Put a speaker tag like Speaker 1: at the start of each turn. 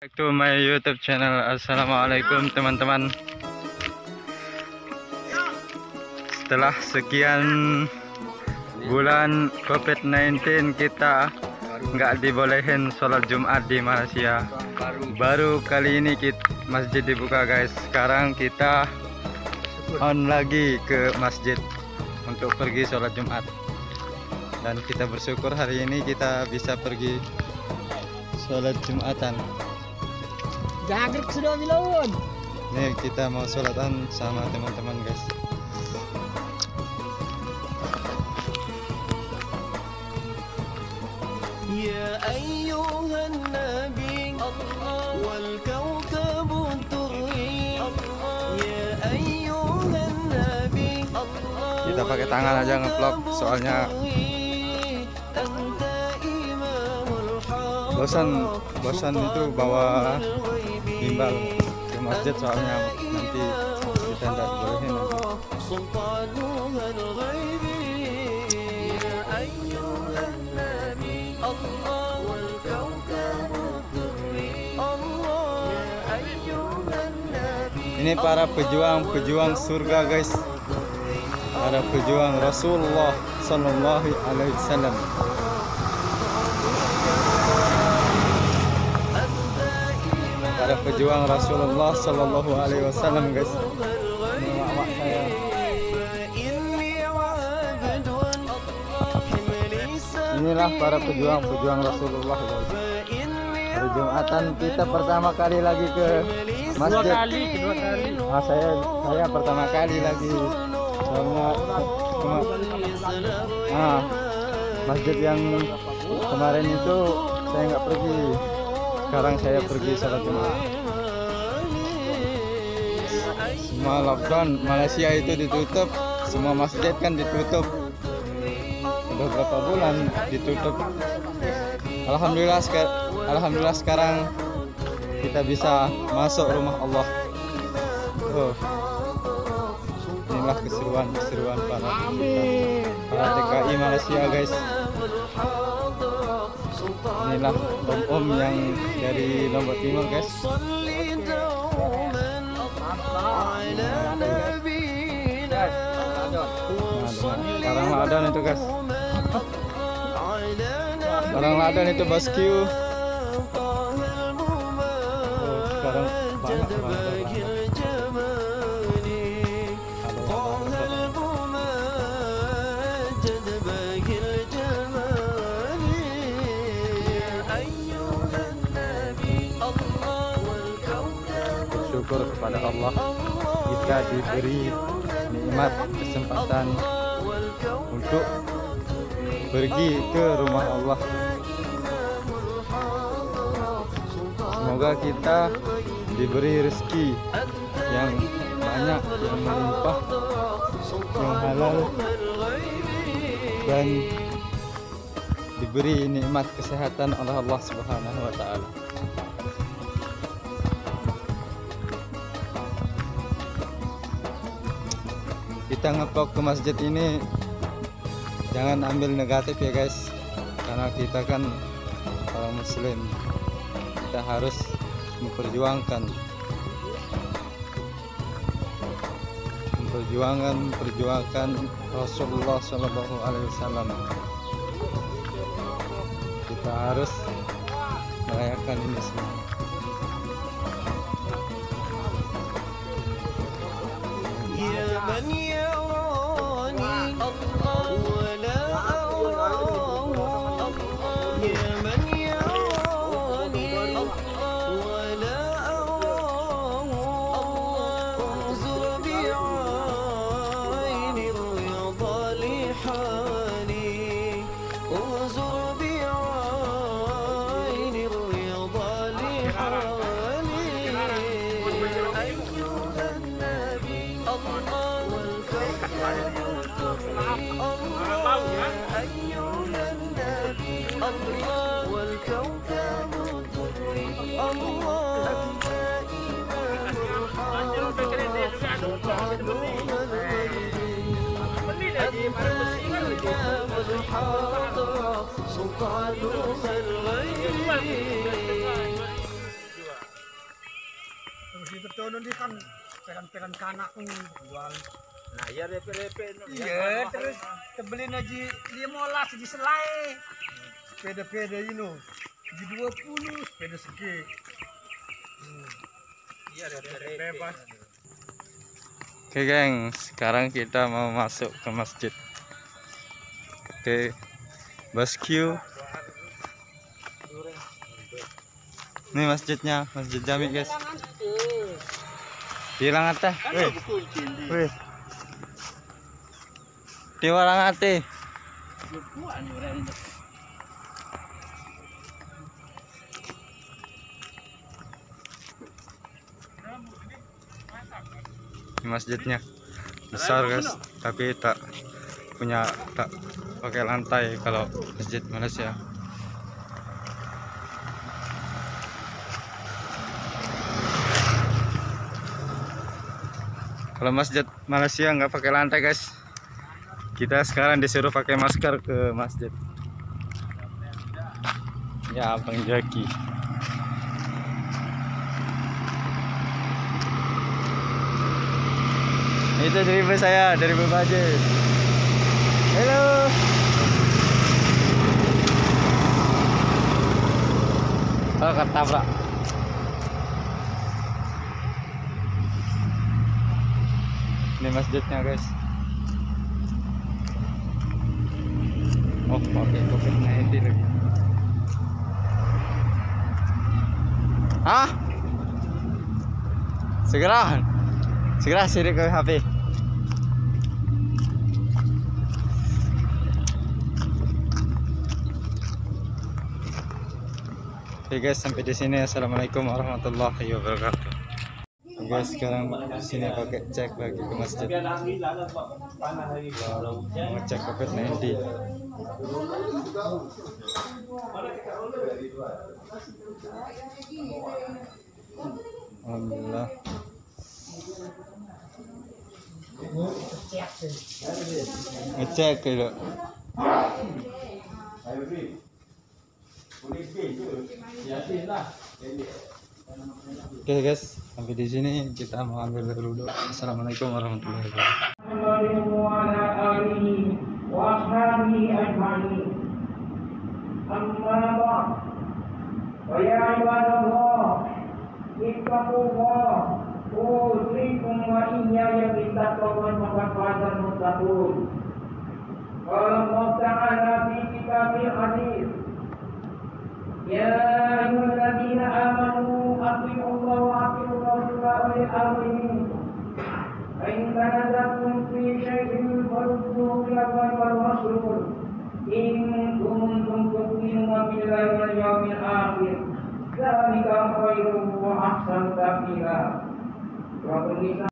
Speaker 1: Back to my YouTube channel. Assalamualaikum teman-teman. Setelah sekian bulan COVID-19 kita nggak dibolehin sholat Jumat di Malaysia. Baru kali ini masjid dibuka guys. Sekarang kita on lagi ke masjid untuk pergi sholat Jumat. Dan kita bersyukur hari ini kita bisa pergi sholat Jumatan.
Speaker 2: Jagrek sudah bilon.
Speaker 1: Nih kita mau sholatan sama teman-teman guys.
Speaker 3: Ya ayyuhan nabi wal kawkabun turri. Ya ayyuhan nabi.
Speaker 1: Kita pakai tangan aja ngevlog soalnya bosan itu bawa gimbal ke masjid soalnya nanti kita tidak dibolehin Ini para pejuang surga guys, para pejuang Rasulullah Sallallahu Alaihi Wasallam. Para pejuang Rasulullah Sallallahu Alaihi Wasallam guys. Ini awak saya. Inilah para pejuang Rasulullah guys. Hari Jumatan kita pertama kali lagi ke masjid.
Speaker 2: Kedua kali.
Speaker 1: Nah, saya pertama kali lagi. Soalnya masjid yang kemarin itu saya nggak pergi. Sekarang saya pergi sholat Jumat. Semua lockdown, Malaysia itu ditutup, semua masjid kan ditutup. Udah berapa bulan ditutup. Alhamdulillah sekarang kita bisa masuk rumah Allah. Inilah keseruan para TKI Malaysia guys. Inilah om yang dari Lombok Timur guys. Barang ladan itu guys. Barang ladan itu barbecue. Sekarang banyak bersyukur kepada Allah kita diberi nikmat kesempatan untuk pergi ke rumah Allah. Semoga kita diberi rezeki yang banyak, yang melimpah, yang halal, dan diberi nikmat kesehatan oleh Allah Subhanahu wa Ta'ala. Kita ngevlog ke masjid ini jangan ambil negatif ya guys, karena kita kan orang muslim, kita harus memperjuangkan Rasulullah Sallallahu Alaihi Wasallam. Kita harus merayakan ini semua.
Speaker 2: betul ini kan peran-peran kanak jual.
Speaker 4: Nah, iya DP.
Speaker 2: Iya, terus kebeli aja 15 di selai. Sepeda-peda ini di 20 sepeda segi.
Speaker 4: Iya DP.
Speaker 2: Bebas.
Speaker 1: Oke geng, sekarang kita mau masuk ke masjid. Oke, bosku. Ini masjidnya, masjid Jami guys. Hilang ate. Wih. Di warang ate. Ini masjidnya besar guys, tapi tak pakai lantai kalau masjid Malaysia. Kalau masjid Malaysia nggak pakai lantai guys. Kita sekarang disuruh pakai masker ke masjid. Ya, Bang Jaki. Itu driver saya dari Babaje. Halo. Oh, ketabrak. Ini masjidnya guys. Oh, pakai COVID-19 lagi. Hah? Segera sirik ke HP. Oke guys, sampai di sini. Assalamualaikum warahmatullahi wabarakatuh. Guys, sekarang di sini pakai cek lagi ke masjid. Ngecek COVID-19. Alhamdulillah. Ngecek gitu. Oke guys, sampai di sini kita mau ambil dulu. Assalamualaikum warahmatullahi
Speaker 5: wabarakatuh. Ya ayyuhalladzina amanu atii'u Allah wa atii'ur rasul wa ulil amri minkum. Fa in tanazatum fi shay'in farudduhu ila Allahi war rasul. In kuntum tu'minuna billahi wal yawmil akhir. Dzalika khairun wa ahsanu ta'wila.